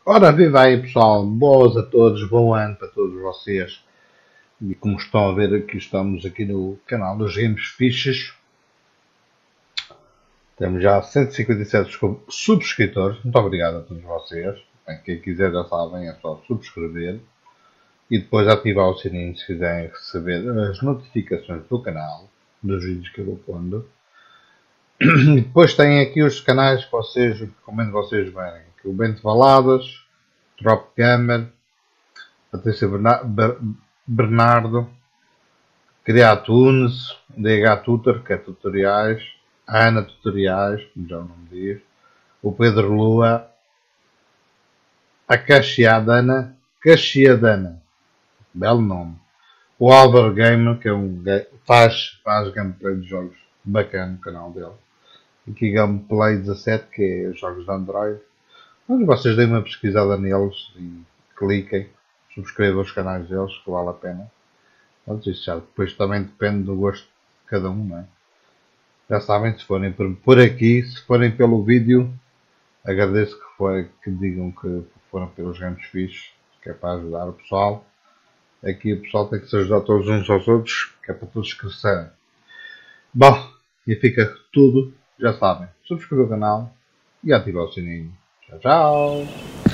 Ora, viva aí pessoal, boas a todos, bom ano para todos vocês. E como estão a ver aqui, estamos aqui no canal dos Games Fiches. Temos já 157 subscritores, muito obrigado a todos vocês. Bem, quem quiser já sabem, é só subscrever. E depois ativar o sininho se quiserem receber as notificações do canal, dos vídeos que eu vou pondo. E depois tem aqui os canais que vocês, recomendo vocês verem. Aqui o Bento Valadas, Drop Gamer, Patrícia Bernardo, Criatunes, DH Tutor, que é tutoriais, a Ana Tutoriais, como já o nome diz, o Pedro Lua, a Caxiadana, belo nome, o Álvaro Gamer, que é faz gameplay de jogos bacana no canal dele, aqui Gameplay 17, que é jogos de Android. Mas vocês deem uma pesquisada neles e cliquem, subscrevam os canais deles, que vale a pena. Mas isso já depois também depende do gosto de cada um, não é? Já sabem, se forem por aqui, se forem pelo vídeo, agradeço que digam que foram pelos games fixes, que é para ajudar o pessoal. Aqui o pessoal tem que se ajudar todos uns aos outros, que é para todos crescerem. Bom, e fica tudo, já sabem, subscrever o canal e ativar o sininho. Tchau, tchau!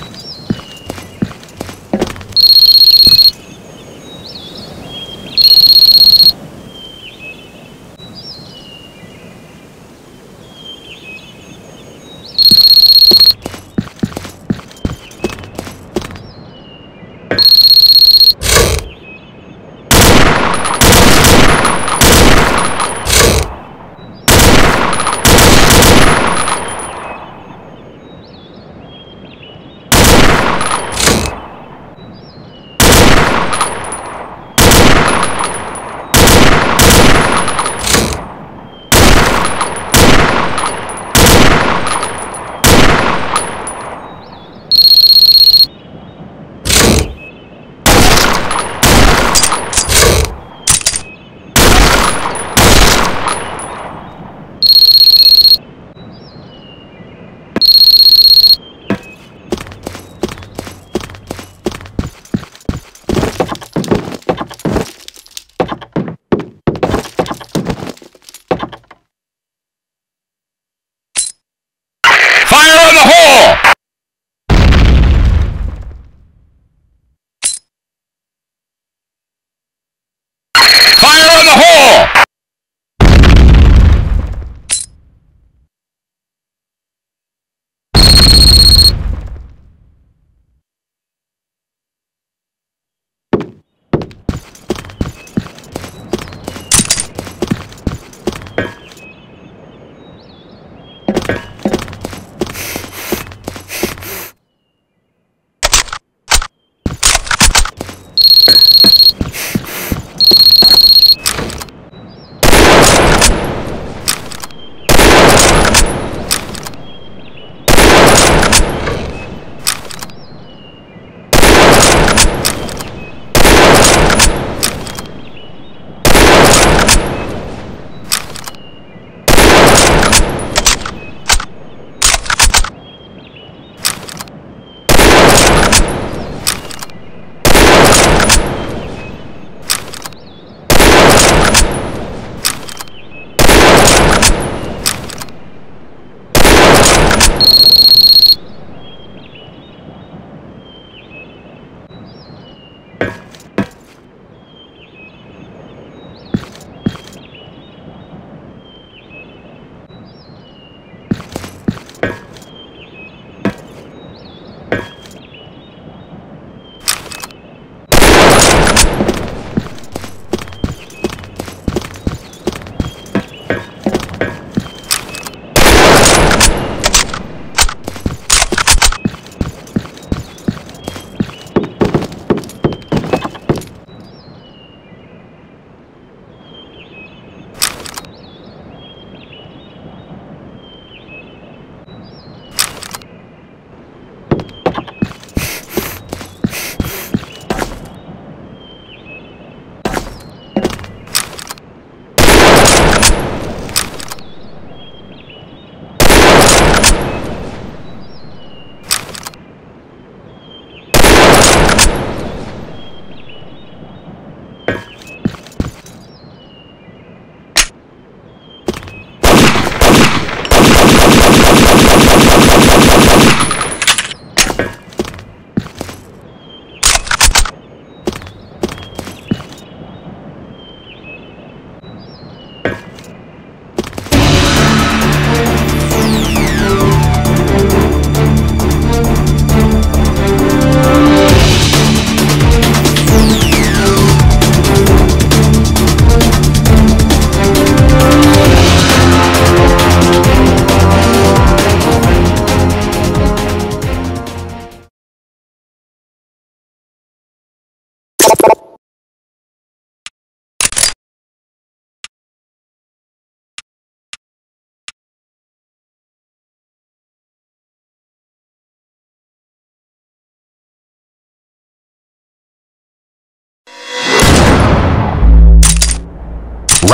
Fire in the hole! Fire in the hole!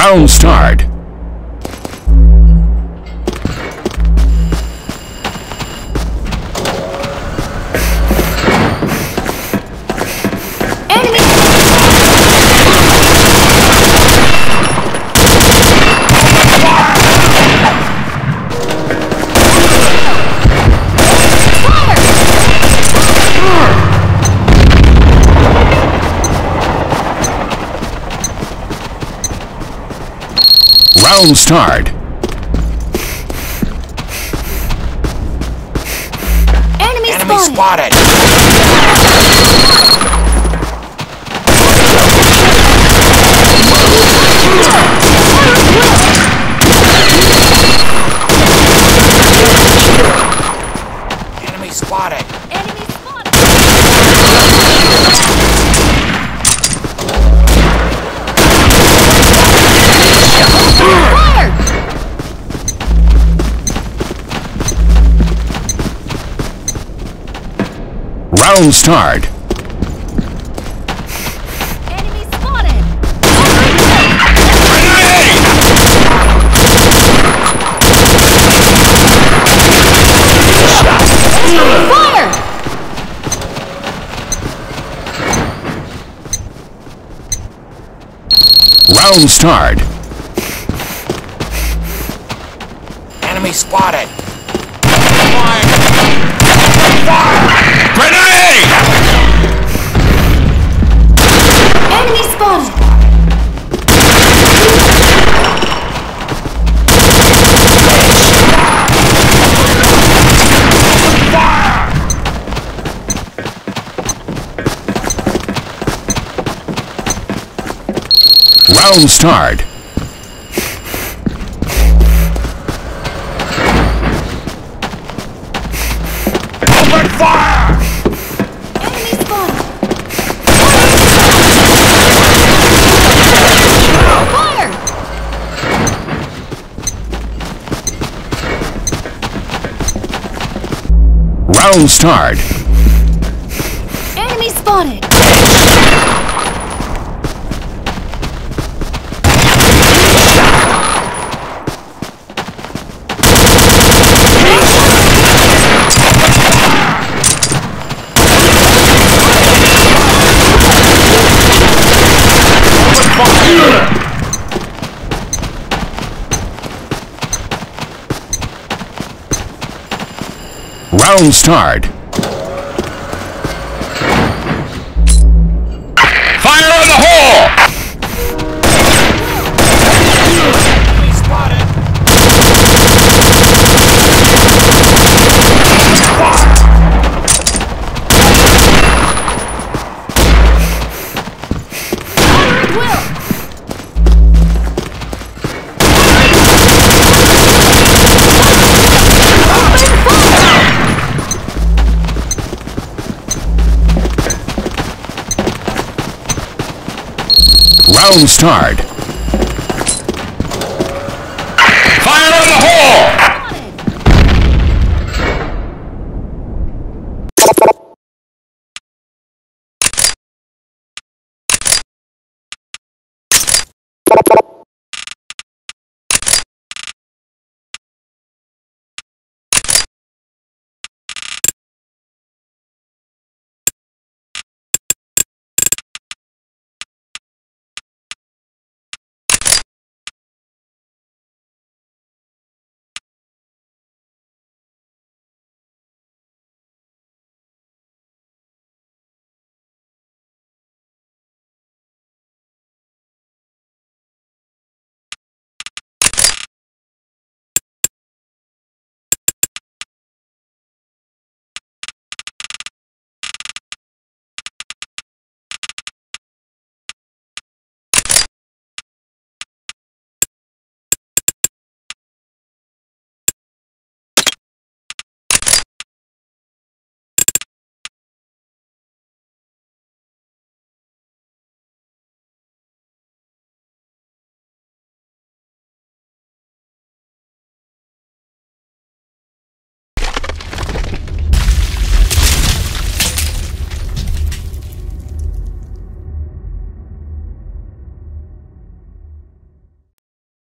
Round start. Round start. Enemy spotted! Enemy spotted! Enemy spotted! Fire! Round start. Enemy spotted! Fire! Round start. Enemy spotted! Grenade! Enemy spotted! Round start. Open fire! Enemy spotted! Fire! Round start. Enemy spotted! Round start. Fire in the hole! Enemy spotted! Round start.